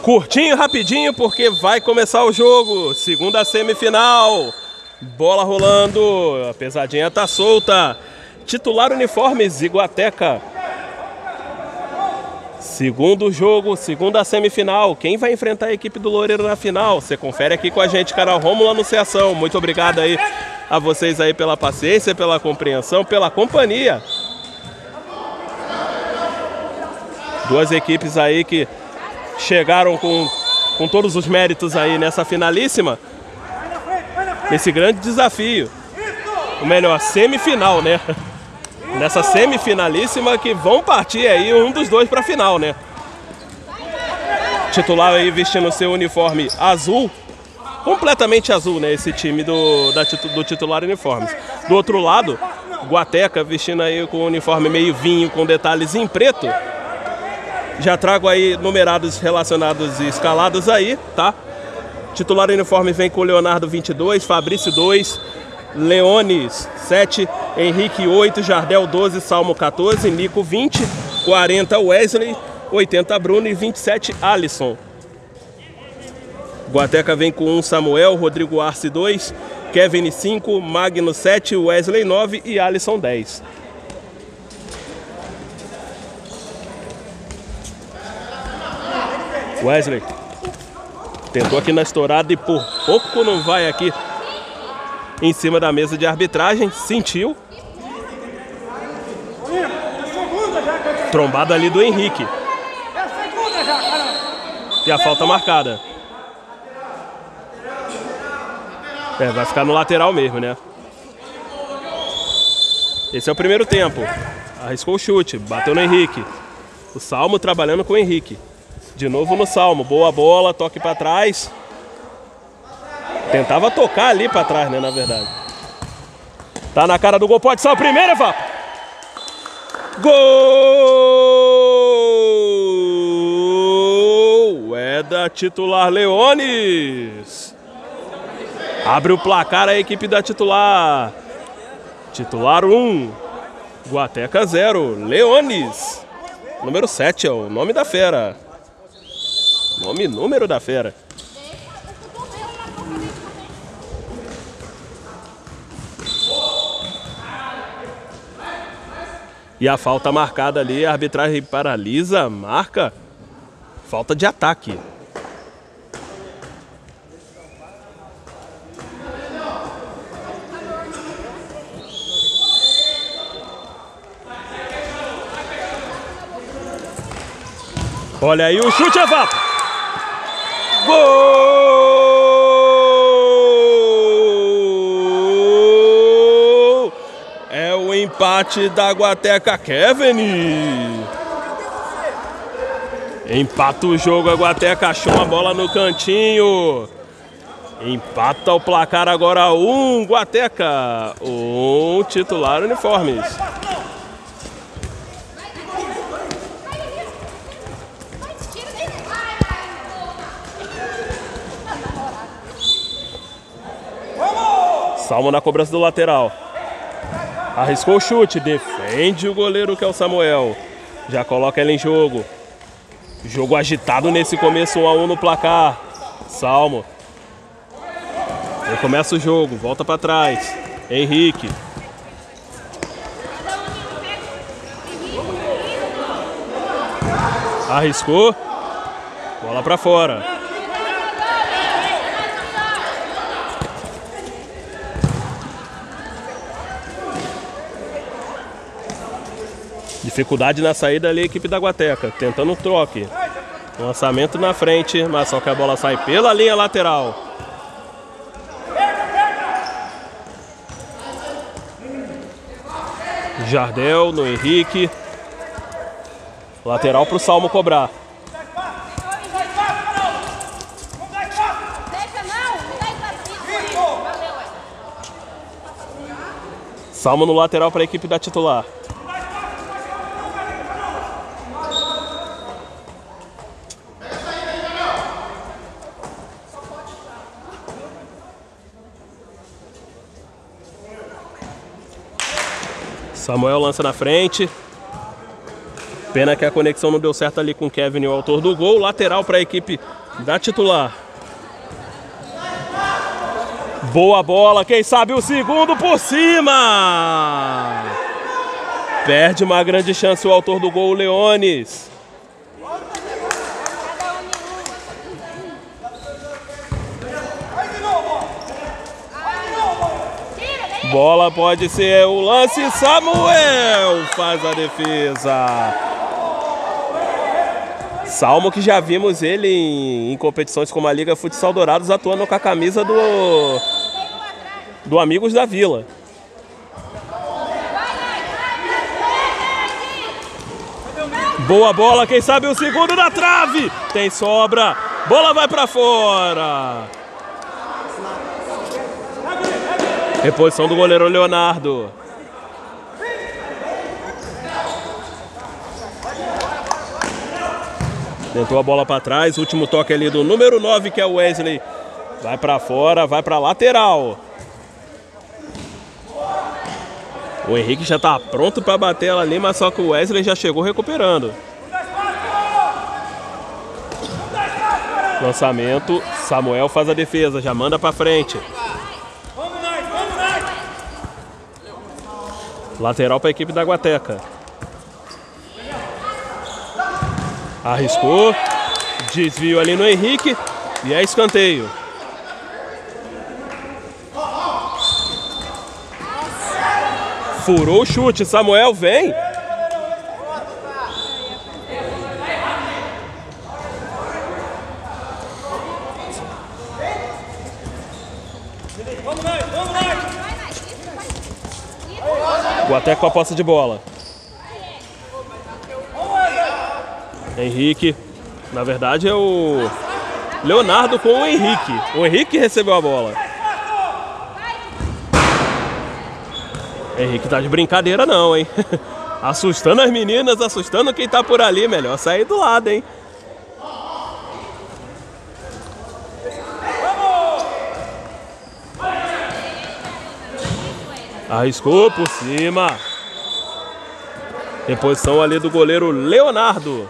Curtinho, rapidinho, porque vai começar o jogo. Segunda semifinal. Bola rolando. A pesadinha tá solta. Titular Uniformes, Iguateca. Segundo jogo, segunda semifinal. Quem vai enfrentar a equipe do Loureiro na final? Você confere aqui com a gente, canal Rômulo Anunciação. Muito obrigado aí a vocês aí pela paciência, pela compreensão, pela companhia. Duas equipes aí que chegaram com todos os méritos aí nessa finalíssima. Nesse grande desafio. Ou melhor, semifinal, né? Nessa semifinalíssima que vão partir aí um dos dois para a final, né? Titular aí vestindo seu uniforme azul. Completamente azul, né? Esse time do titular Uniformes. Do outro lado, Iguateca vestindo aí com o uniforme meio vinho, com detalhes em preto. Já trago aí numerados relacionados e escalados aí, tá? Titular Uniforme vem com Leonardo 22, Fabrício 2, Leones 7, Henrique 8, Jardel 12, Salmo 14, Nico 20, 40 Wesley, 80 Bruno e 27 Alisson. Iguateca vem com 1 Samuel, Rodrigo Arce 2, Kevin 5, Magno 7, Wesley 9 e Alisson 10. Wesley tentou aqui na estourada e por pouco não vai aqui em cima da mesa de arbitragem. Sentiu. Trombada ali do Henrique. E a falta marcada. Vai ficar no lateral mesmo, né? Esse é o primeiro tempo. Arriscou o chute, bateu no Henrique. O Salmo trabalhando com o Henrique. De novo no Salmo, boa bola, toque para trás. Tentava tocar ali para trás, né, na verdade. Tá na cara do gol, pode ser o primeiro, Evap. Gol! É da titular Leones. Abre o placar a equipe da titular. Titular 1, Iguateca 0, Leones. Número 7 é o nome da fera. Número da fera. E a falta marcada ali, a arbitragem paralisa, marca. Falta de ataque. Olha aí o chute, Evap. Gol! É o empate da Iguateca, Kevin. Empata o jogo, a Iguateca achou uma bola no cantinho. Empata o placar agora 1, Iguateca. 1, titular Uniformes. Salmo na cobrança do lateral. Arriscou o chute, defende o goleiro que é o Samuel. Já coloca ele em jogo. Jogo agitado nesse começo, 1 a 1 no placar. Salmo. Aí começa o jogo, volta para trás. Henrique. Arriscou. Bola para fora. Dificuldade na saída ali, a equipe da Iguateca, tentando um troque. Lançamento na frente, mas só que a bola sai pela linha lateral. Jardel no Henrique. Lateral para o Salmo cobrar. Salmo no lateral para a equipe da titular. Samuel lança na frente. Pena que a conexão não deu certo ali com o Kevin, o autor do gol. Lateral para a equipe da titular. Boa bola, quem sabe o segundo por cima! Perde uma grande chance o autor do gol, o Leones. Bola pode ser o lance, Samuel faz a defesa. Salmo, que já vimos ele em competições como a Liga Futsal Dourados atuando com a camisa do Amigos da Vila. Boa bola, quem sabe o segundo na trave. Tem sobra, bola vai para fora. Reposição do goleiro Leonardo. Tentou a bola para trás, último toque ali do número 9, que é o Wesley. Vai para fora, vai para lateral. O Henrique já está pronto para bater ela ali, mas só que o Wesley já chegou recuperando. Lançamento, Samuel faz a defesa, já manda para frente. Lateral para a equipe da Guateca. Arriscou, desvio ali no Henrique e é escanteio. Furou o chute, Samuel vem. Guateca com a posse de bola. Henrique, na verdade é o Leonardo com o Henrique. O Henrique recebeu a bola. Henrique tá de brincadeira não, hein? Assustando as meninas, assustando quem tá por ali. Melhor sair do lado, hein? Arriscou por cima. Reposição ali do goleiro Leonardo.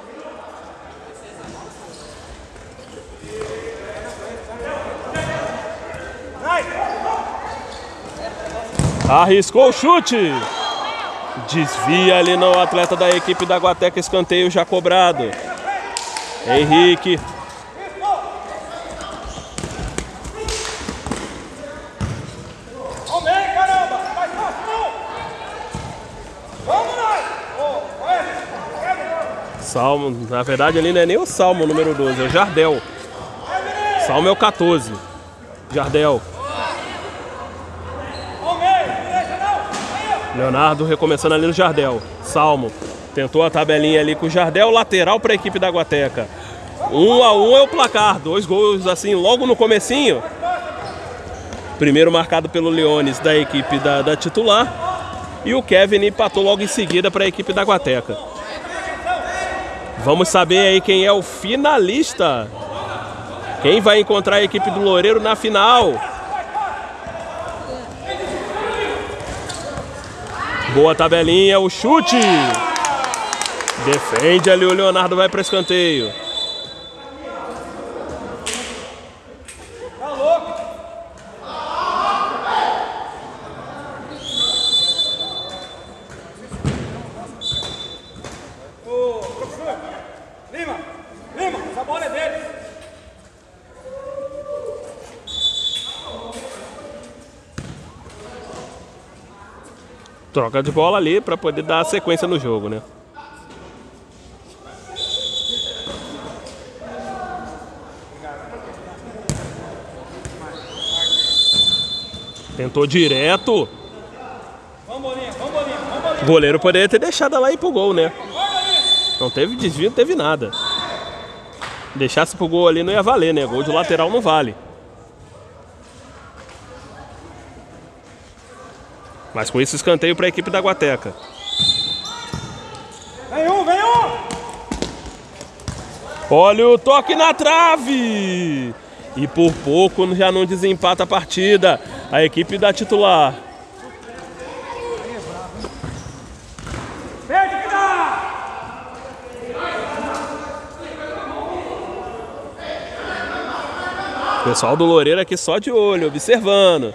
Arriscou o chute. Desvia ali no atleta da equipe da Guateca, escanteio já cobrado. Henrique. Salmo, na verdade ali não é nem o Salmo número 12, é o Jardel. Salmo é o 14. Jardel. Leonardo recomeçando ali no Jardel. Salmo tentou a tabelinha ali com o Jardel. Lateral para a equipe da Guateca. 1-1 é o placar. 2 gols assim logo no comecinho. Primeiro marcado pelo Leones da equipe da titular. E o Kevin empatou logo em seguida para a equipe da Guateca. Vamos saber aí quem é o finalista. Quem vai encontrar a equipe do Loureiro na final. Boa tabelinha, o chute. Defende ali o Leonardo, vai para escanteio. Ô, professor, Lima, essa bola é dele. Troca de bola ali para poder dar sequência no jogo, né? Tentou direto. O goleiro poderia ter deixado ela ir pro gol, né? Não teve desvio, não teve nada. Deixasse pro gol ali não ia valer, né? Gol de lateral não vale. Mas com isso, escanteio para a equipe da Guateca. Vem um! Olha o toque na trave! E por pouco já não desempata a partida. A equipe da titular. Pessoal do Loureiro aqui só de olho, observando.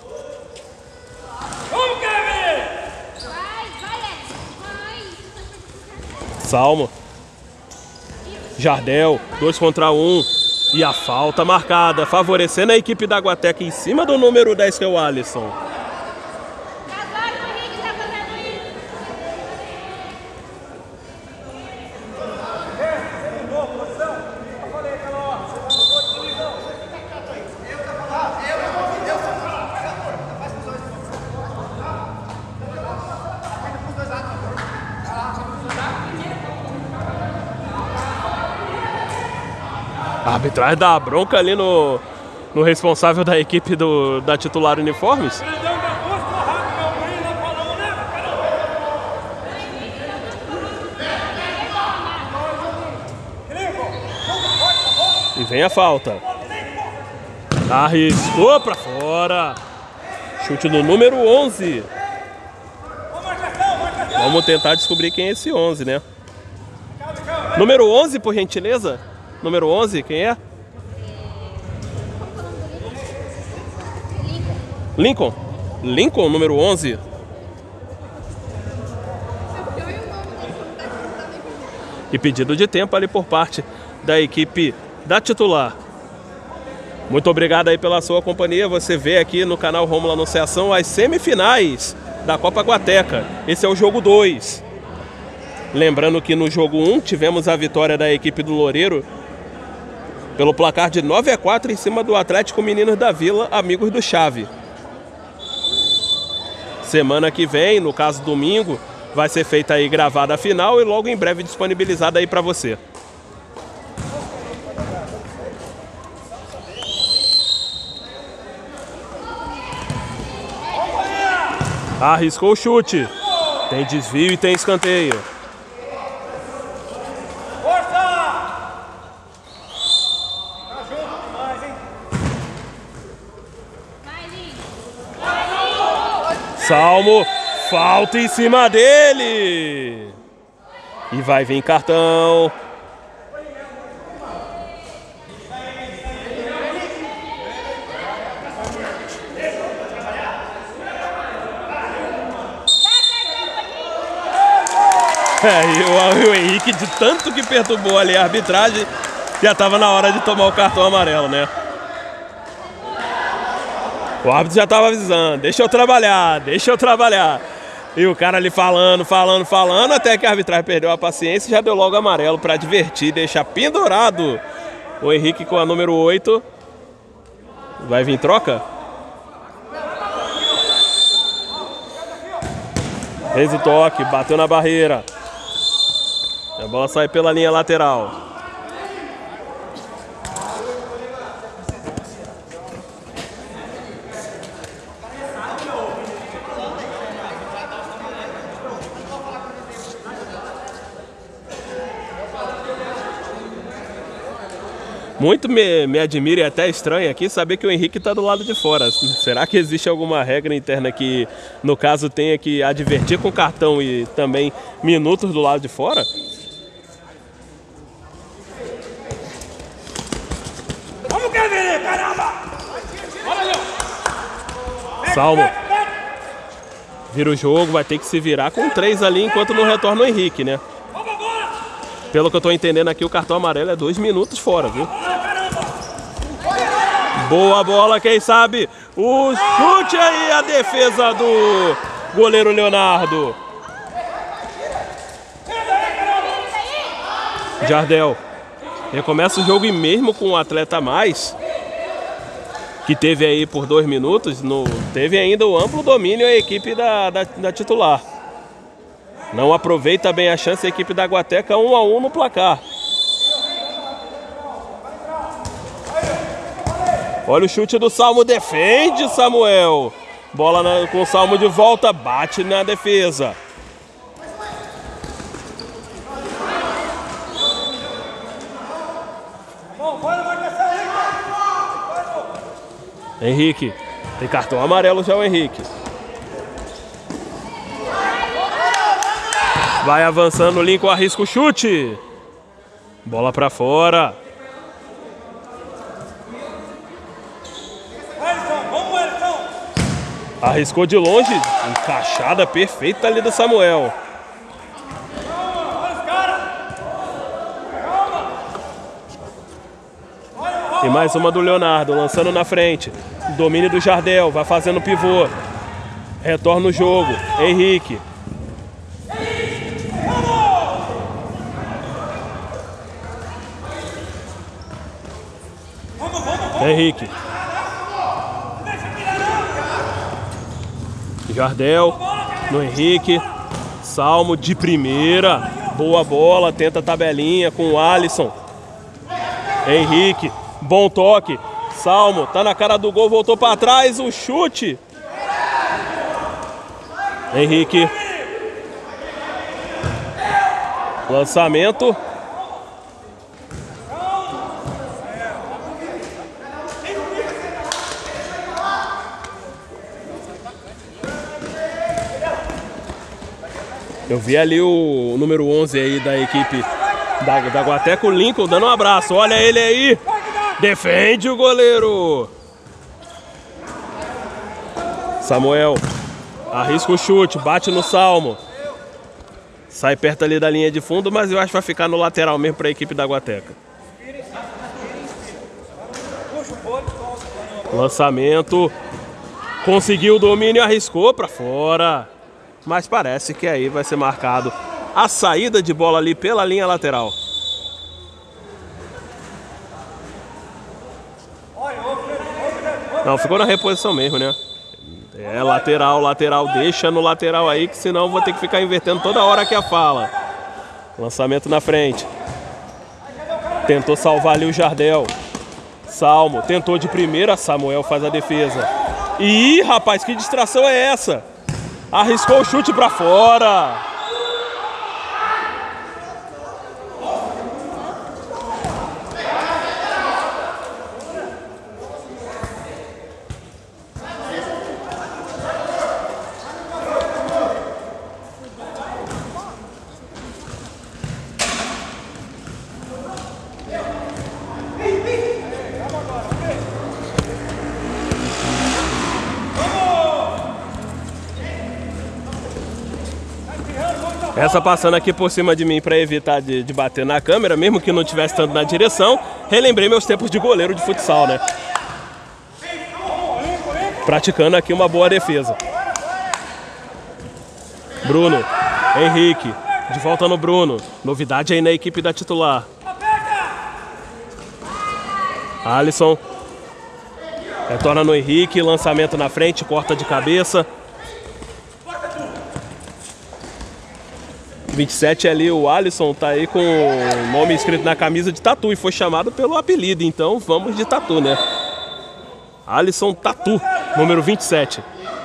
Salmo. Jardel, 2 contra 1. E a falta marcada, favorecendo a equipe da Guateca em cima do número 10, que é o Alisson. A arbitragem dá bronca ali no responsável da equipe da Titular Uniformes. E vem a falta. Arriscou pra fora. Chute do número 11. Vamos tentar descobrir quem é esse 11, né? Número 11, por gentileza. Número 11, quem é? Lincoln. Lincoln, número 11. E pedido de tempo ali por parte da equipe da Titular. Muito obrigado aí pela sua companhia. Você vê aqui no canal Rômulo Anunciação as semifinais da Copa Guateca. Esse é o jogo 2. Lembrando que no jogo 1 tivemos a vitória da equipe do Loureiro pelo placar de 9-4 em cima do Atlético Meninos da Vila, amigos do Chave. Semana que vem, no caso domingo, vai ser feita aí gravada a final e logo em breve disponibilizada aí para você. Arriscou o chute. Tem desvio e tem escanteio. Salmo, falta em cima dele. E vai vir cartão. E o Henrique, de tanto que perturbou ali a arbitragem, já estava na hora de tomar o cartão amarelo, né? O árbitro já estava avisando, deixa eu trabalhar. E o cara ali falando, até que a arbitragem perdeu a paciência e já deu logo amarelo para divertir, deixar pendurado o Henrique com a número 8. Vai vir troca? Fez o toque, bateu na barreira. A bola sai pela linha lateral. Muito me admira e até estranho aqui saber que o Henrique está do lado de fora. Será que existe alguma regra interna que, no caso, tenha que advertir com cartão e também minutos do lado de fora? Vamos, Kevin, caramba! Salmo. Vira o jogo, vai ter que se virar com 3 ali enquanto não retorna o Henrique, né? Pelo que eu tô entendendo aqui, o cartão amarelo é 2 minutos fora, viu? Boa bola, quem sabe? O chute aí, a defesa do goleiro Leonardo. Jardel. Recomeça o jogo e mesmo com um atleta a mais, que teve aí por 2 minutos, teve ainda o amplo domínio a equipe da Titular. Não aproveita bem a chance a equipe da Guateca, 1-1 no placar. Olha o chute do Salmo, defende Samuel. Bola com o Salmo de volta, bate na defesa. Henrique, tem cartão amarelo já o Henrique. Vai avançando o Lincoln, arrisca o chute. Bola pra fora. Arriscou de longe, encaixada perfeita ali do Samuel. E mais uma do Leonardo, lançando na frente. Domínio do Jardel, vai fazendo pivô. Retorna o jogo, Henrique. Henrique. Jardel no Henrique. Salmo de primeira. Boa bola, tenta a tabelinha com o Alisson. Henrique, bom toque. Salmo, tá na cara do gol, voltou para trás, o chute. Henrique. Lançamento. Eu vi ali o número 11 aí da equipe da Guateca, o Lincoln, dando um abraço. Olha ele aí. Defende o goleiro. Samuel. Arrisca o chute, bate no Salmo. Sai perto ali da linha de fundo, mas eu acho que vai ficar no lateral mesmo para a equipe da Guateca. Lançamento. Conseguiu o domínio, arriscou para fora. Mas parece que aí vai ser marcado a saída de bola ali pela linha lateral. Não, ficou na reposição mesmo, né? É lateral, deixa no lateral aí, que senão vou ter que ficar invertendo toda hora que a fala. Lançamento na frente. Tentou salvar ali o Jardel. Salmo, tentou de primeira, Samuel faz a defesa. Ih, rapaz, que distração é essa? Arriscou o chute pra fora. Essa passando aqui por cima de mim para evitar de bater na câmera, mesmo que não tivesse tanto na direção. Relembrei meus tempos de goleiro de futsal, né? Praticando aqui uma boa defesa. Bruno, Henrique, de volta no Bruno. Novidade aí na equipe da titular. Alisson. Retorna no Henrique, lançamento na frente, corta de cabeça. 27 ali, o Alisson tá aí com o nome escrito na camisa de Tatu e foi chamado pelo apelido, então vamos de Tatu, né? Alisson Tatu, número 27.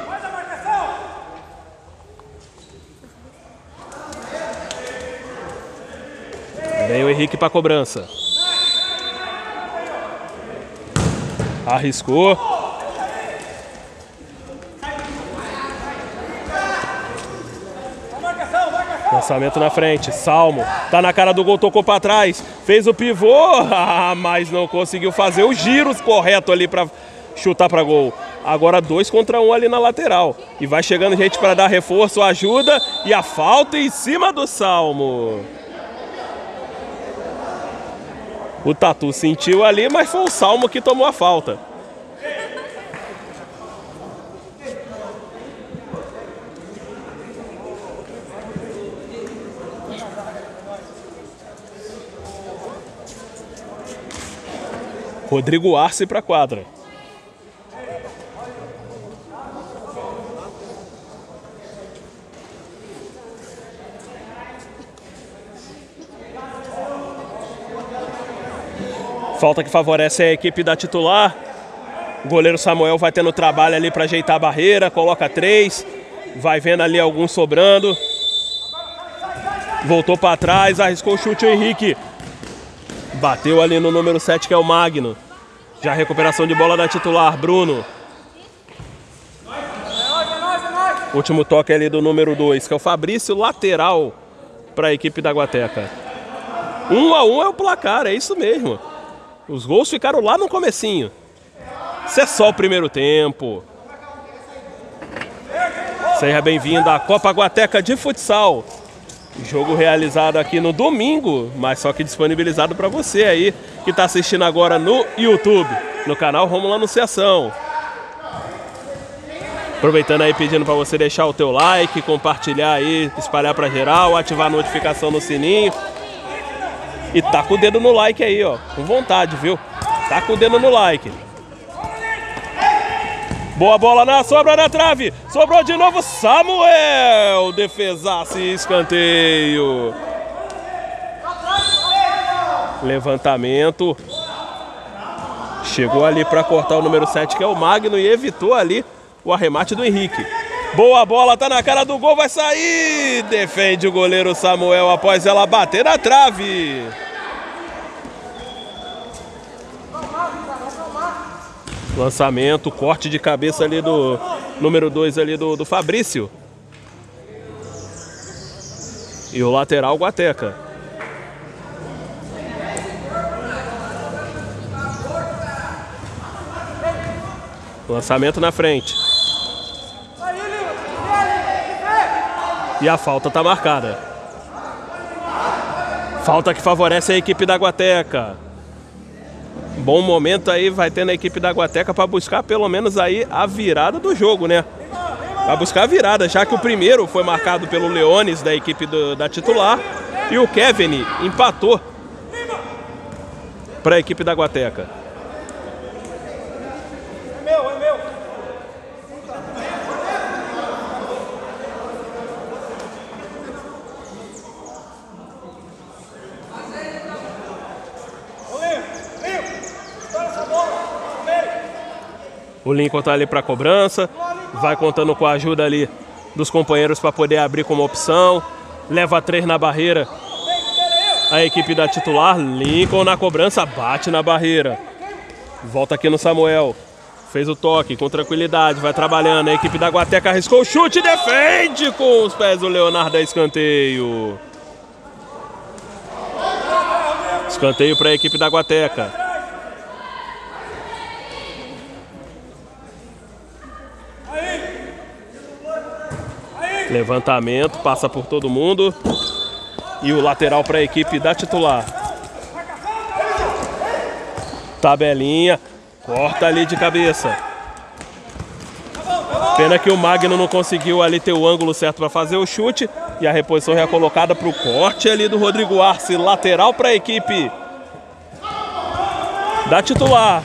Vem o Henrique para cobrança. Arriscou. Lançamento na frente, Salmo, tá na cara do gol, tocou para trás, fez o pivô, mas não conseguiu fazer o giro correto ali para chutar para gol. Agora 2 contra 1 ali na lateral. E vai chegando gente para dar reforço, ajuda, e a falta em cima do Salmo. O Tatu sentiu ali, mas foi o Salmo que tomou a falta. Rodrigo Arce para a quadra. Falta que favorece a equipe da titular. O goleiro Samuel vai tendo trabalho ali para ajeitar a barreira. Coloca 3. Vai vendo ali alguns sobrando. Voltou para trás, arriscou o chute o Henrique. Bateu ali no número 7, que é o Magno. Já a recuperação de bola da titular, Bruno. Último toque ali do número 2, que é o Fabrício, lateral para a equipe da Guateca. 1-1 é o placar, é isso mesmo. Os gols ficaram lá no comecinho. Isso é só o primeiro tempo. Seja bem-vindo à Copa Guateca de Futsal. Jogo realizado aqui no domingo, mas só que disponibilizado para você aí que está assistindo agora no YouTube, no canal Romulo Anunciação. Aproveitando aí, pedindo para você deixar o teu like, compartilhar aí, espalhar para geral, ativar a notificação no sininho. E tá com o dedo no like aí, ó, com vontade, viu? Tá com o dedo no like. Boa bola na sobra na trave. Sobrou de novo Samuel. Defesaço e escanteio. Levantamento. Chegou ali para cortar o número 7, que é o Magno, e evitou ali o arremate do Henrique. Boa bola, tá na cara do gol, vai sair. Defende o goleiro Samuel após ela bater na trave. Lançamento, corte de cabeça ali do número 2 ali do Fabrício. E o lateral Guateca. Lançamento na frente. E a falta tá marcada. Falta que favorece a equipe da Guateca. Bom momento aí vai ter na equipe da Guateca para buscar pelo menos aí a virada do jogo, né? Vai buscar a virada, já que o primeiro foi marcado pelo Leones da equipe da titular e o Kevin empatou para a equipe da Guateca. É meu. O Lincoln tá ali para cobrança, vai contando com a ajuda ali dos companheiros para poder abrir como opção. Leva 3 na barreira a equipe da titular. Lincoln na cobrança, bate na barreira. Volta aqui no Samuel. Fez o toque com tranquilidade, vai trabalhando. A equipe da Guateca arriscou o chute, defende com os pés o Leonardo, escanteio. Escanteio para a equipe da Guateca. Levantamento, passa por todo mundo. E o lateral para a equipe da titular. Tabelinha, corta ali de cabeça. Pena que o Magno não conseguiu ali ter o ângulo certo para fazer o chute. E a reposição já colocada para o corte ali do Rodrigo Arce. Lateral para a equipe da titular.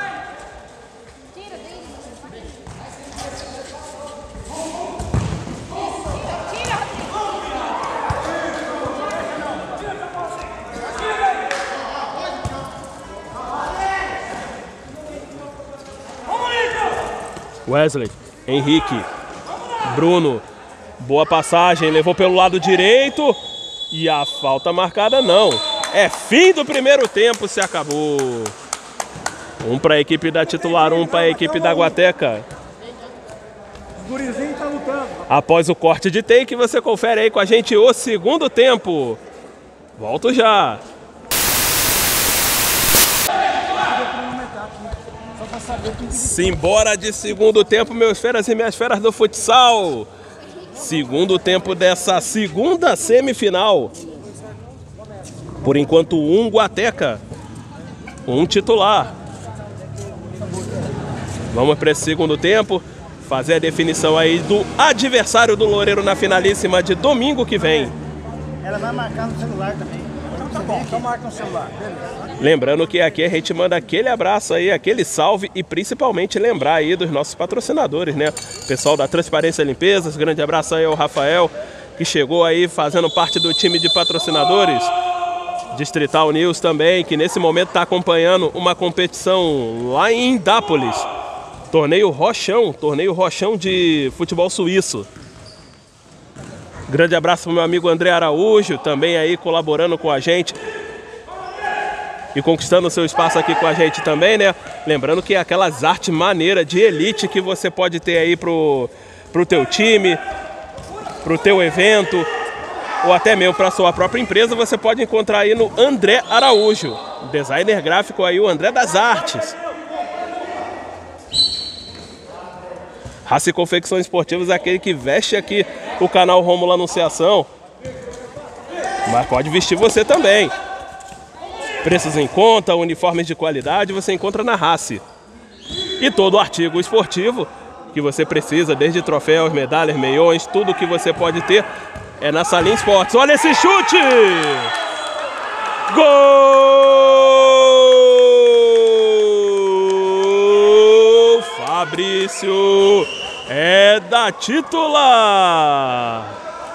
Wesley, Henrique, Bruno, boa passagem, levou pelo lado direito e a falta marcada não. É fim do primeiro tempo, se acabou. Um para a equipe da titular, um para a equipe da Guateca. O gurizinho tá lutando. Após o corte de take, você confere aí com a gente o segundo tempo. Volto já. Simbora de segundo tempo, meus feras e minhas feras do futsal. Segundo tempo dessa segunda semifinal. Por enquanto, um Guateca, um titular. Vamos para esse segundo tempo, fazer a definição aí do adversário do Loureiro na finalíssima de domingo que vem. Ela vai marcar no celular também. Então tá bom, então marca no celular. Beleza. Lembrando que aqui a gente manda aquele abraço aí, aquele salve e principalmente lembrar aí dos nossos patrocinadores, né? Pessoal da Transparência Limpezas, grande abraço aí ao Rafael, que chegou aí fazendo parte do time de patrocinadores. Distrital News também, que nesse momento está acompanhando uma competição lá em Indápolis. Torneio Rochão de futebol suíço. Grande abraço para o meu amigo André Araújo, também aí colaborando com a gente e conquistando o seu espaço aqui com a gente também, né? Lembrando que é aquelas artes maneiras de elite que você pode ter aí pro teu time, pro teu evento, ou até mesmo para sua própria empresa, você pode encontrar aí no André Araújo, designer gráfico aí, o André das Artes. Raça e Confecções Esportivas é aquele que veste aqui o canal Rômulo Anunciação. Mas pode vestir você também. Preços em conta, uniformes de qualidade, você encontra na Raça. E todo artigo esportivo que você precisa, desde troféus, medalhas, meiões, tudo que você pode ter, é na Salim Esportes. Olha esse chute! Gol! Fabrício é da titular.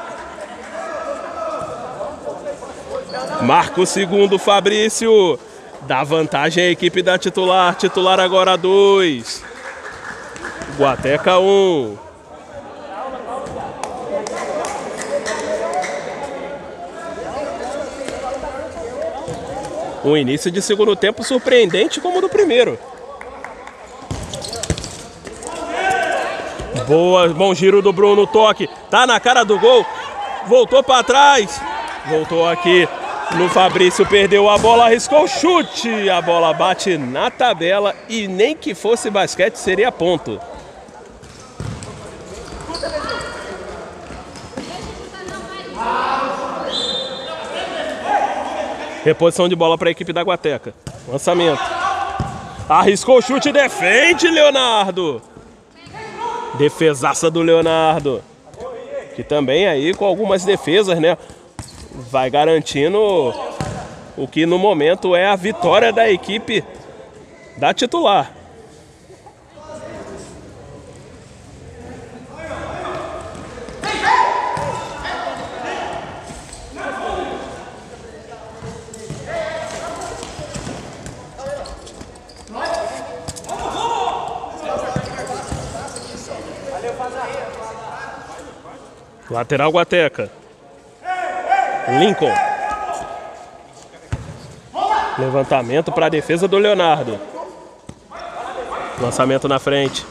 Marca o segundo, Fabrício. Dá vantagem à equipe da titular. Titular agora 2. Guateca 1. Um início de segundo tempo surpreendente como o do primeiro. Boa, bom giro do Bruno, toque. Tá na cara do gol. Voltou para trás. Voltou aqui no Fabrício, perdeu a bola, arriscou o chute. A bola bate na tabela e nem que fosse basquete seria ponto. Reposição de bola para a equipe da Guateca. Lançamento. Arriscou o chute, defende Leonardo. Defesaça do Leonardo. Que também aí com algumas defesas, né? Vai garantindo o que no momento é a vitória da equipe da titular. Lateral Guateca. Lincoln. Levantamento para a defesa do Leonardo. Lançamento na frente.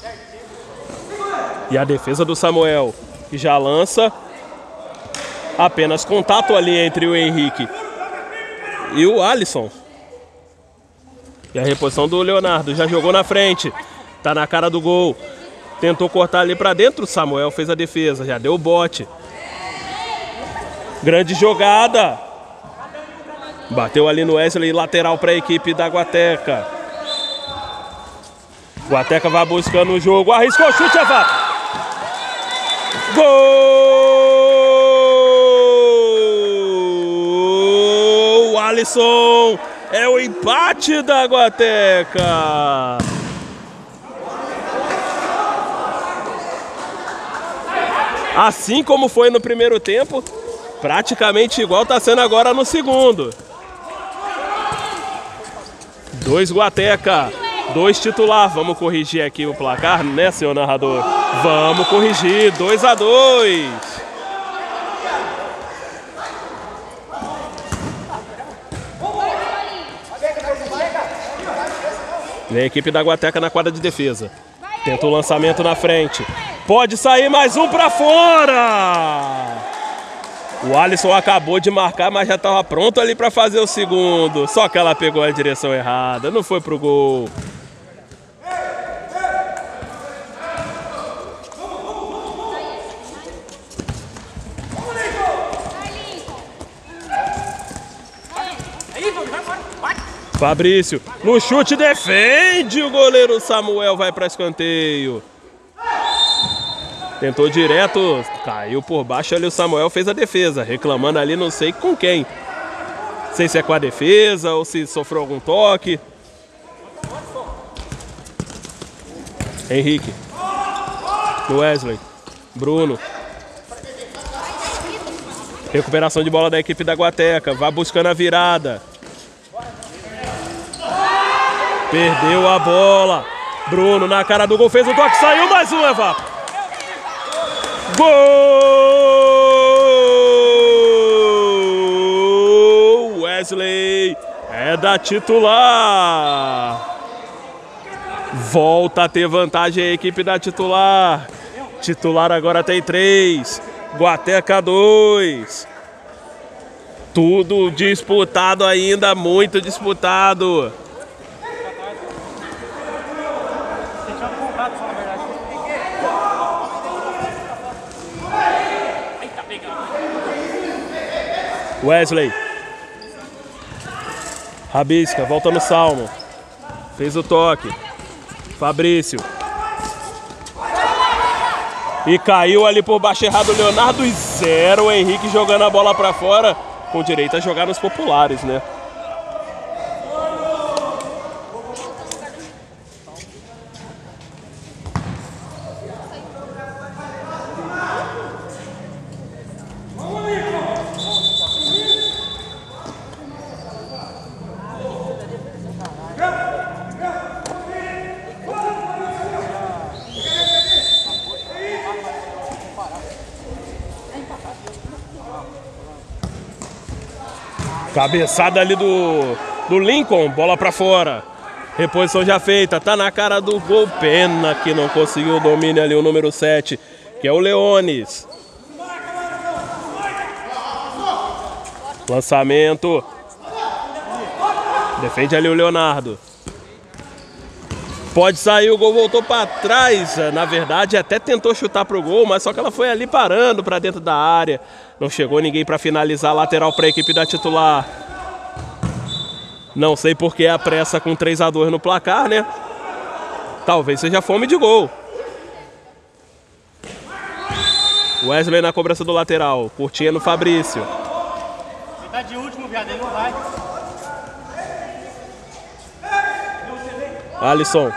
E a defesa do Samuel, que já lança. Apenas contato ali entre o Henrique e o Alisson. E a reposição do Leonardo, já jogou na frente. Tá na cara do gol. Tentou cortar ali para dentro, o Samuel fez a defesa, já deu o bote. Grande jogada. Bateu ali no Wesley, lateral para a equipe da Guateca. Guateca vai buscando o jogo, arriscou o chute, Evato. Gol! Alisson, é o empate da Guateca. Assim como foi no primeiro tempo, praticamente igual está sendo agora no segundo. 2 Guateca, 2 titular. Vamos corrigir aqui o placar, né, senhor narrador? Vamos corrigir, 2-2. E a equipe da Guateca na quadra de defesa. Tenta o lançamento na frente. Pode sair mais um para fora. O Alisson acabou de marcar, mas já estava pronto ali para fazer o segundo. Só que ela pegou a direção errada, não foi pro gol. Fabrício, no chute defende, o goleiro Samuel vai para escanteio. Tentou direto, caiu por baixo ali, o Samuel fez a defesa, reclamando ali não sei com quem. Não sei se é com a defesa ou se sofreu algum toque. Henrique. Wesley. Bruno. Recuperação de bola da equipe da Guateca, vai buscando a virada. Perdeu a bola. Bruno na cara do gol, fez o toque, saiu mais um, Evato. Gol! Wesley é da titular. Volta a ter vantagem a equipe da titular. Titular agora tem 3. Guateca 2. Tudo disputado ainda, muito disputado. Wesley. Rabisca, volta no Salmo. Fez o toque. Fabrício. E caiu ali por baixo errado o Leonardo e 0. O Henrique jogando a bola pra fora. Com direito a jogar nos populares, né? Cabeçada ali do Lincoln, bola pra fora. Reposição já feita, tá na cara do gol. Pena que não conseguiu o domínio ali, o número 7, que é o Leones. Lançamento. Defende ali o Leonardo. Pode sair, o gol voltou para trás. Na verdade, até tentou chutar pro gol, mas só que ela foi ali parando para dentro da área. Não chegou ninguém para finalizar. Lateral para a equipe da titular. Não sei por que a pressa com 3-2 no placar, né? Talvez seja fome de gol. Wesley na cobrança do lateral. Curtinha no Fabrício. Ele tá de último, viado, ele não vai. Alisson.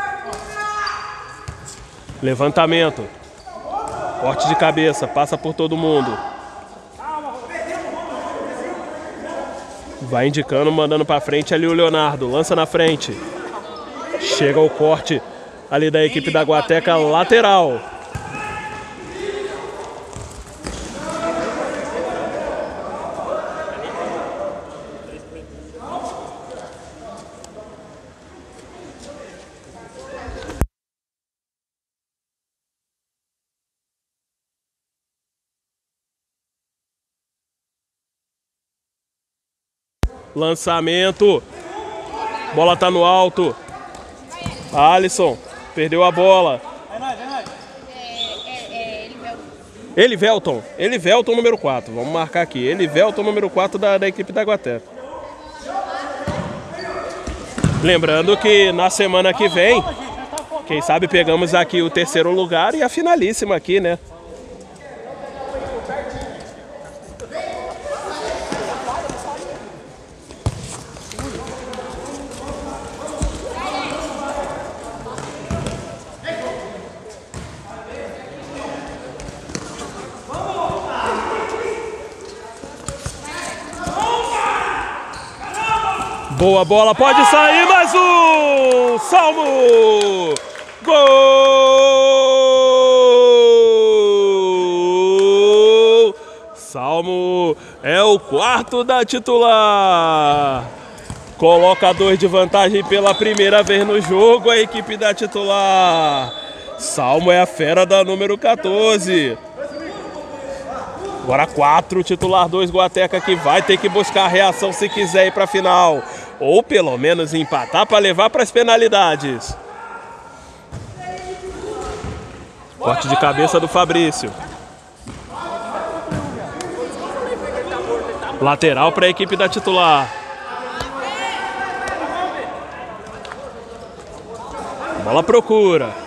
Levantamento. Corte de cabeça. Passa por todo mundo. Vai indicando, mandando pra frente ali o Leonardo. Lança na frente. Chega o corte ali da equipe da Guateca. Lateral. Lançamento. Bola tá no alto. Alisson. Perdeu a bola. Elivelton. Elivelton número 4. Vamos marcar aqui. Elivelton número 4 da equipe da Guateca. Lembrando que na semana que vem, quem sabe pegamos aqui o 3º lugar e a finalíssima aqui, né? Boa bola, pode sair, mais um! Salmo! Gol! Salmo é o 4º da titular. Coloca 2 de vantagem pela primeira vez no jogo a equipe da titular. Salmo é a fera da número 14. Agora 4, titular 2, Guateca, que vai ter que buscar a reação se quiser ir para a final. Ou pelo menos empatar para levar para as penalidades. Corte de cabeça do Fabrício. Lateral para a equipe da titular. Bola procura.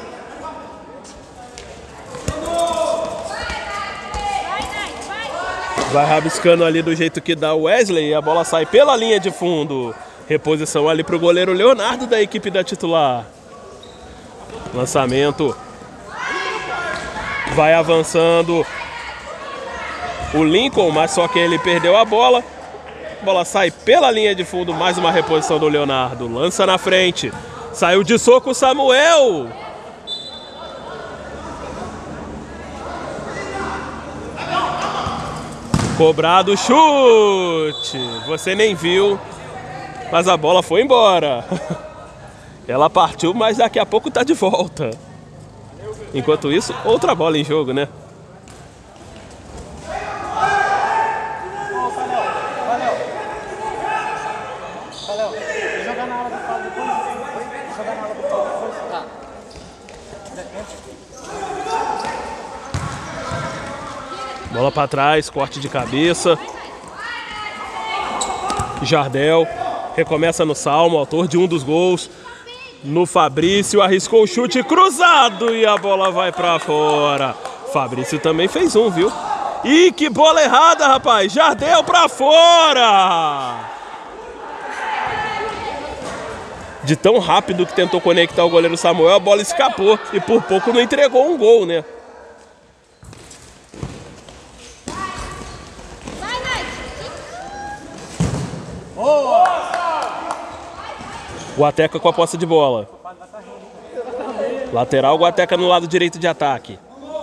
Vai rabiscando ali do jeito que dá o Wesley e a bola sai pela linha de fundo. Reposição ali para o goleiro Leonardo da equipe da titular. Lançamento. Vai avançando o Lincoln, mas só que ele perdeu a bola. A bola sai pela linha de fundo, mais uma reposição do Leonardo. Lança na frente. Saiu de soco o Samuel. Cobrado o chute. Você nem viu, mas a bola foi embora. Ela partiu, mas daqui a pouco tá de volta. Enquanto isso, outra bola em jogo, né? Bola para trás, corte de cabeça. Jardel recomeça no Salmo, autor de um dos gols. No Fabrício, arriscou o chute cruzado e a bola vai pra fora. Fabrício também fez um, viu? Ih, que bola errada, rapaz! Jardel pra fora! De tão rápido que tentou conectar o goleiro Samuel, a bola escapou e por pouco não entregou um gol, né? Guateca com a posse de bola. Lateral, Guateca no lado direito de ataque.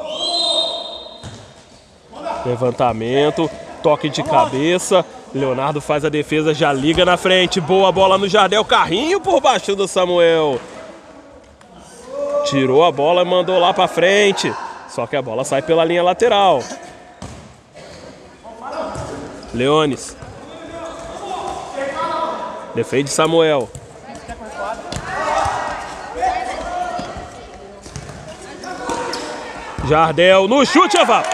Levantamento, toque de cabeça. Leonardo faz a defesa, já liga na frente. Boa bola no Jardel, carrinho por baixo do Samuel. Tirou a bola e mandou lá pra frente. Só que a bola sai pela linha lateral. Leones. Defende Samuel. Jardel no chute, Eva.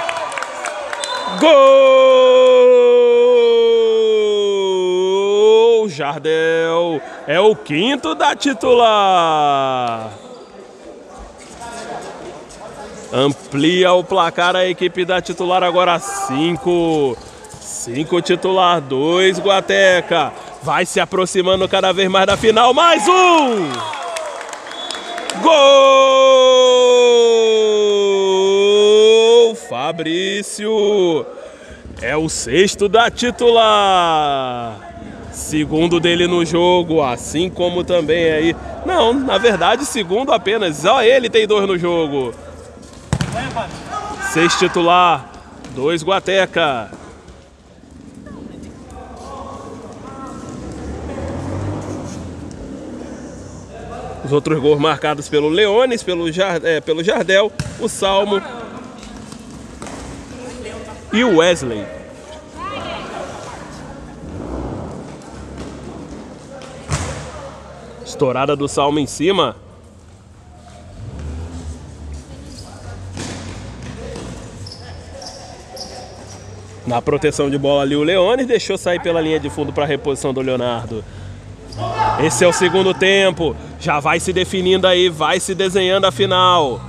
Gol! Jardel é o quinto da titular. Amplia o placar a equipe da titular, agora 5. 5 titular, 2 Guateca. Vai se aproximando cada vez mais da final. Mais um! Gol! Fabrício é o sexto da titular. Segundo dele no jogo, assim como também aí. Não, na verdade, segundo apenas. Só ele tem 2 no jogo. 6 titular, 2 Guateca. Os outros gols marcados pelo Leones, pelo Jardel, o Salmo e o Wesley. Estourada do Salmo em cima. Na proteção de bola ali o Leones deixou sair pela linha de fundo para a reposição do Leonardo. Esse é o segundo tempo. Já vai se definindo aí, vai se desenhando a final.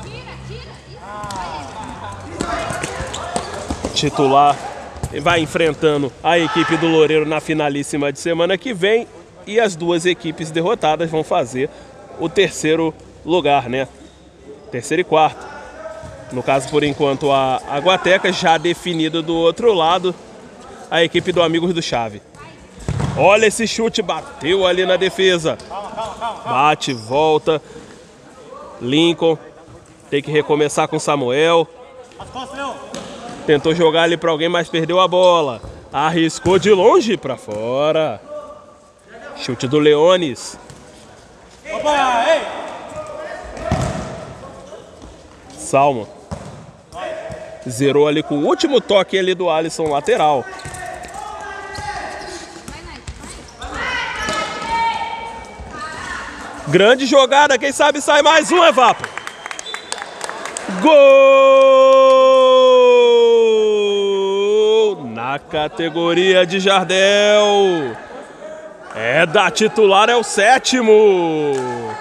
Titular vai enfrentando a equipe do Loureiro na finalíssima de semana que vem. E as duas equipes derrotadas vão fazer o terceiro lugar, né? Terceiro e quarto. No caso, por enquanto, a Guateca, já definida do outro lado, a equipe do Amigos do Chave. Olha esse chute, bateu ali na defesa. Bate, volta. Lincoln tem que recomeçar com Samuel. Tentou jogar ali para alguém, mas perdeu a bola. Arriscou de longe para fora. Chute do Leones. Salmo. Zerou ali com o último toque ali do Alisson, lateral. Grande jogada, quem sabe sai mais um, Evapo. Gol! Na categoria de Jardel. É da titular, é o 7º.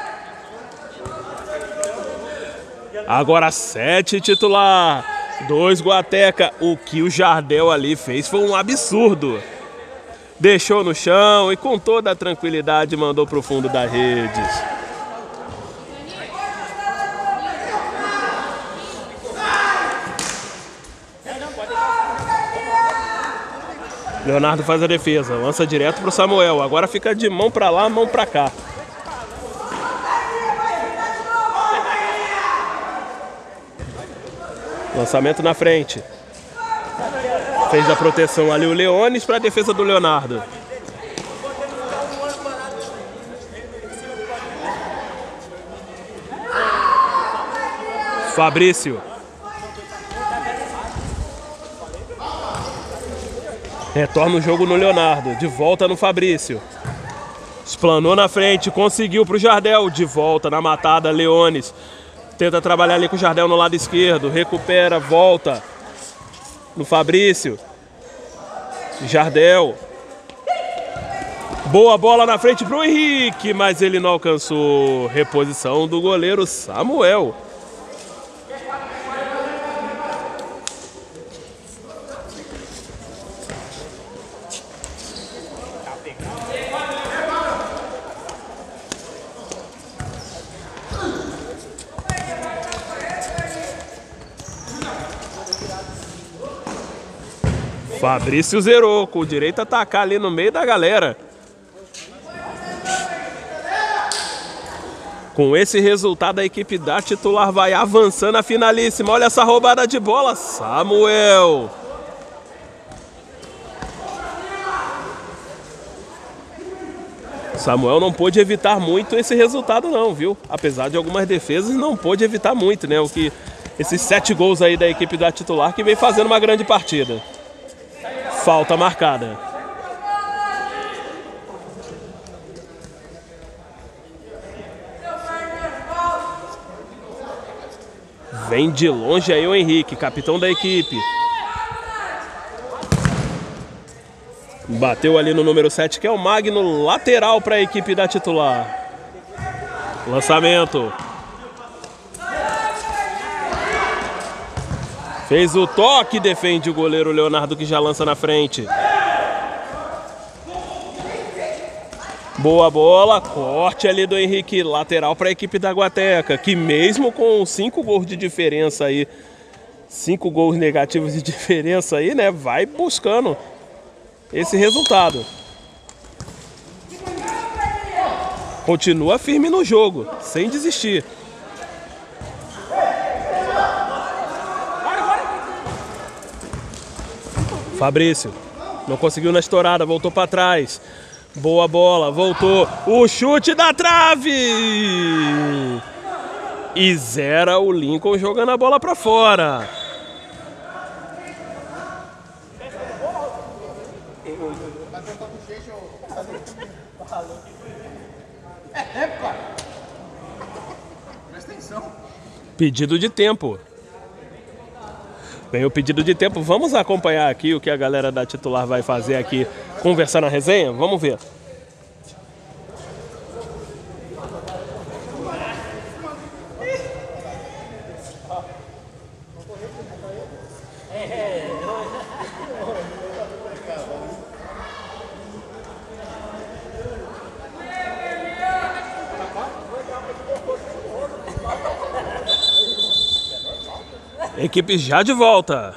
Agora 7 titular, 2 Guateca. O que o Jardel ali fez foi um absurdo. Deixou no chão e com toda a tranquilidade mandou para o fundo das redes. Leonardo faz a defesa, lança direto para o Samuel. Agora fica de mão para lá, mão para cá. Lançamento na frente. Fez a proteção ali o Leones para a defesa do Leonardo. Fabrício. Retorna o jogo no Leonardo. De volta no Fabrício. Explanou na frente. Conseguiu para o Jardel. De volta na matada, Leones. Tenta trabalhar ali com o Jardel no lado esquerdo. Recupera, volta. No Fabrício. Jardel. Boa bola na frente pro Henrique, mas ele não alcançou. Reposição do goleiro Samuel. Fabrício zerou, com o direito a atacar ali no meio da galera. Com esse resultado, a equipe da titular vai avançando a finalíssima. Olha essa roubada de bola, Samuel. Samuel não pôde evitar muito esse resultado não, viu? Apesar de algumas defesas, não pôde evitar muito, né? Esses 7 gols aí da equipe da titular que vem fazendo uma grande partida. Falta marcada. Vem de longe aí o Henrique, capitão da equipe. Bateu ali no número 7, que é o Magno, lateral para a equipe da titular. Lançamento. Fez o toque, defende o goleiro Leonardo, que já lança na frente. Boa bola, corte ali do Henrique, lateral para a equipe da Guateca, que mesmo com 5 gols de diferença aí, 5 gols negativos de diferença aí, né, vai buscando esse resultado. Continua firme no jogo, sem desistir. Fabrício, não conseguiu na estourada, voltou para trás. Boa bola, voltou. O chute da trave! E zera o Lincoln jogando a bola para fora. Pedido de tempo. Bem, o pedido de tempo, vamos acompanhar aqui o que a galera da titular vai fazer aqui, conversar na resenha? Vamos ver. Equipe já de volta.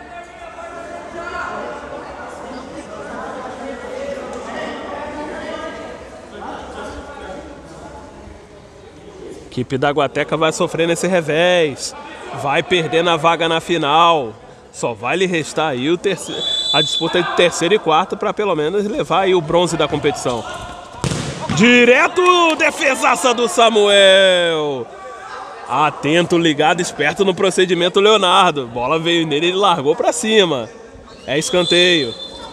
Equipe da Guateca vai sofrer nesse revés. Vai perdendo a vaga na final. Só vai lhe restar aí a disputa de terceiro e quarto para pelo menos levar aí o bronze da competição. Direto, defesaça do Samuel. Atento, ligado, esperto no procedimento Leonardo. Bola veio nele, ele largou para cima. É escanteio.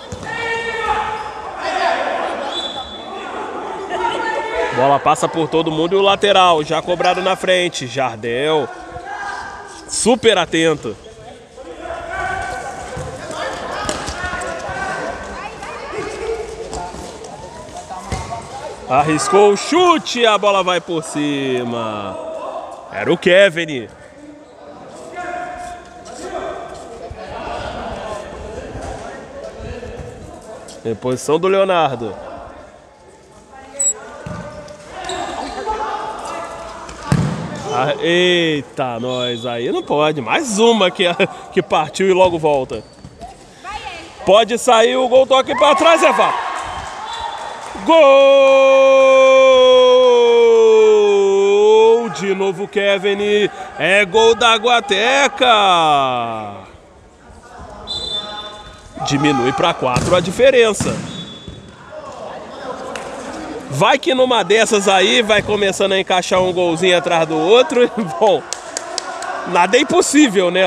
Bola passa por todo mundo e o lateral já cobrado na frente. Jardel, super atento. Arriscou o chute, a bola vai por cima. Era o Kevin. Reposição do Leonardo. Ah, eita, nós aí não pode. Mais uma que partiu e logo volta. Pode sair o gol, toque para trás, Eva. Gol! De novo Kevin. É gol da Guateca. Diminui para 4 a diferença. Vai que numa dessas aí vai começando a encaixar um golzinho atrás do outro. Bom, nada é impossível, né?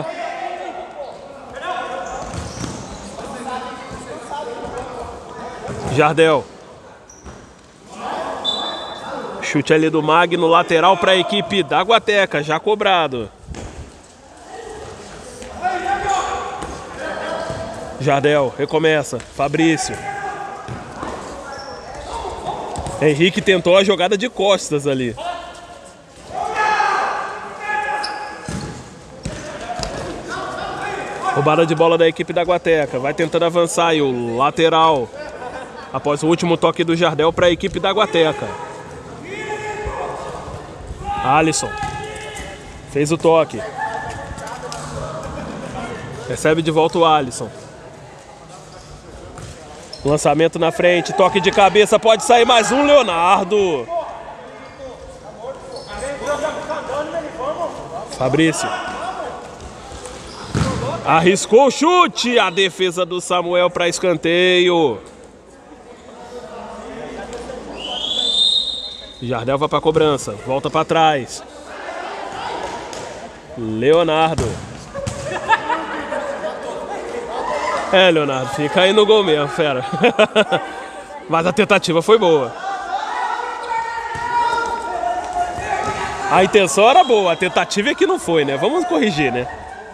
Jardel. Chute ali do Magno, lateral para a equipe da Guateca, já cobrado. Jardel, recomeça. Fabrício. Henrique tentou a jogada de costas ali. Roubada de bola da equipe da Guateca. Vai tentando avançar e o lateral. Após o último toque do Jardel para a equipe da Guateca. Alisson. Fez o toque. Recebe de volta o Alisson. Lançamento na frente. Toque de cabeça. Pode sair mais um, Leonardo. Fabrício. Arriscou o chute. A defesa do Samuel para escanteio. Jardel vai para a cobrança. Volta para trás. Leonardo. Leonardo, fica aí no gol mesmo, fera. Mas a tentativa foi boa. A intenção era boa, a tentativa é que não foi, né? Vamos corrigir, né?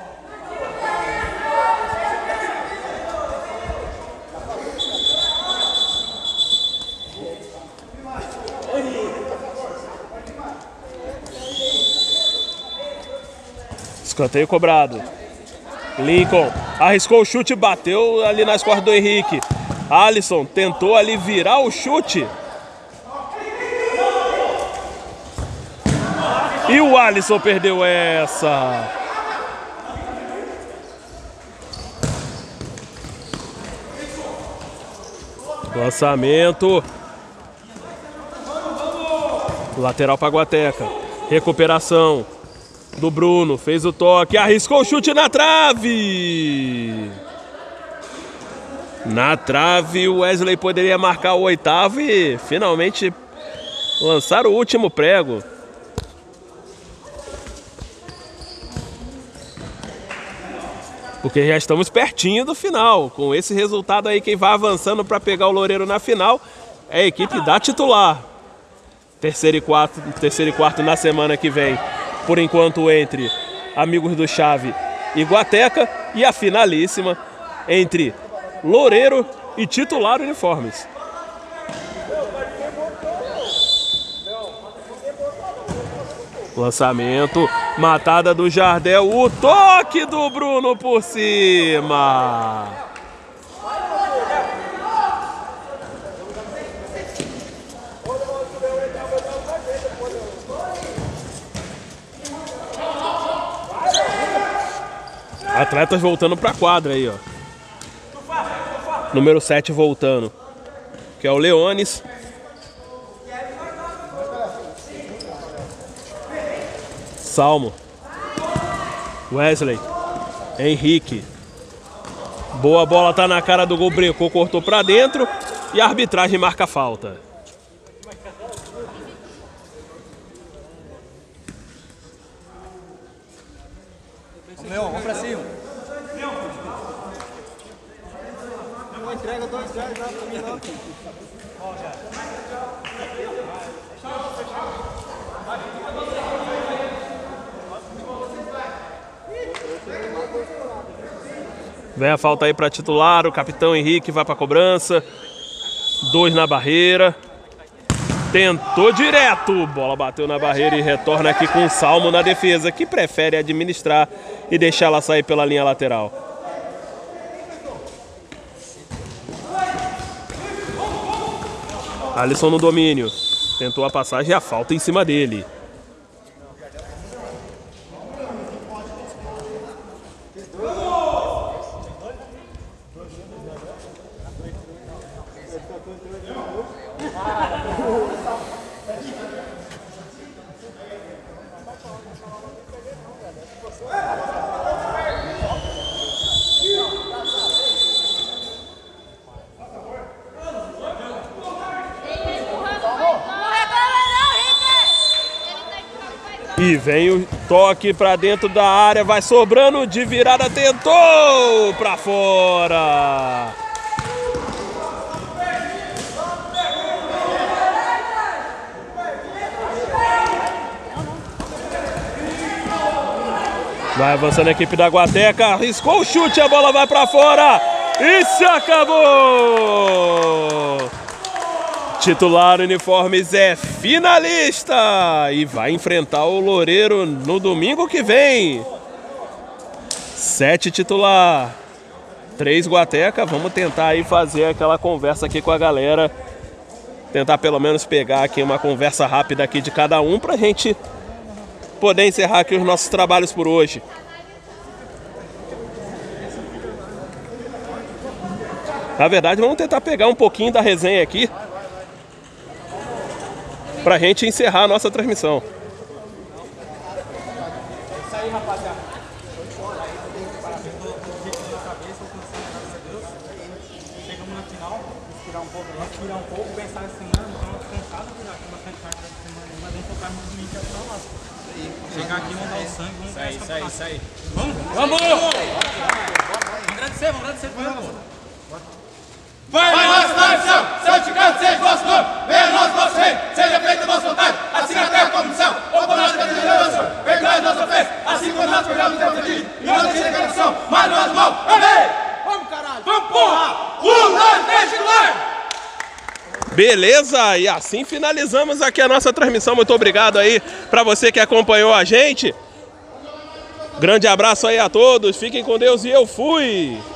Escanteio cobrado. Lincoln arriscou o chute, bateu ali nas costas do Henrique. Alisson tentou ali virar o chute. E o Alisson perdeu essa. Lançamento. Lateral para Guateca. Recuperação do Bruno, fez o toque, arriscou o chute na trave. Na trave, o Wesley poderia marcar o oitavo e finalmente lançar o último prego. Porque já estamos pertinho do final. Com esse resultado aí, quem vai avançando para pegar o Loureiro na final é a equipe da titular. Terceiro e quarto na semana que vem. Por enquanto entre Amigos do Chave e Guateca. E a finalíssima entre Loureiro e Titular Uniformes. Lançamento, matada do Jardel, o toque do Bruno por cima. Atletas voltando para a quadra aí, ó. Número 7 voltando, que é o Leones. Salmo. Wesley. Henrique. Boa bola, tá na cara do gol, brecou, cortou para dentro e a arbitragem marca a falta. Leão, vamos pra cima. Entrega 2 reais lá pra mim lá. Vem a falta aí para titular, o capitão Henrique vai para a cobrança. 2 na barreira. Tentou direto, bola bateu na barreira e retorna aqui com o Salmo na defesa, que prefere administrar e deixar ela sair pela linha lateral. Alisson no domínio, tentou a passagem e a falta em cima dele. E vem o toque para dentro da área, vai sobrando de virada, tentou para fora. Vai avançando a equipe da Guateca, arriscou o chute, a bola vai para fora e se acabou. Titular Uniformes é finalista e vai enfrentar o Loureiro no domingo que vem. 7 titular, 3 Guateca. Vamos tentar aí fazer aquela conversa aqui com a galera. Tentar pelo menos pegar aqui uma conversa rápida aqui de cada um pra gente poder encerrar aqui os nossos trabalhos por hoje. Na verdade, vamos tentar pegar um pouquinho da resenha aqui pra gente encerrar a nossa transmissão. Isso aí, rapaziada. Chegamos na final, respirar um pouco, pensar assim, mano, estamos cansados de aqui bastante parte da semana, mas vamos focar no domingo que é a final nossa. Chegar aqui, vamos dar o sangue, vamos ganhar essa parte. Isso aí. Vamos! Vamos agradecer por ela. Vai nossa tradição, santificado seja o vosso nome, venha a nós vosso reino, seja feita a vossa vontade, assim na terra como no céu. Ó por nós, Deus de Deus, perdoai nossa ofensa, assim como nós perdoamos os ofendidos, e não deixe declaração, mas nós mal. Amém! Vamos, caralho! Vamos, porra! 1, 2, 3, titular! Beleza, e assim finalizamos aqui a nossa transmissão. Muito obrigado aí para você que acompanhou a gente. Grande abraço aí a todos, fiquem com Deus e eu fui!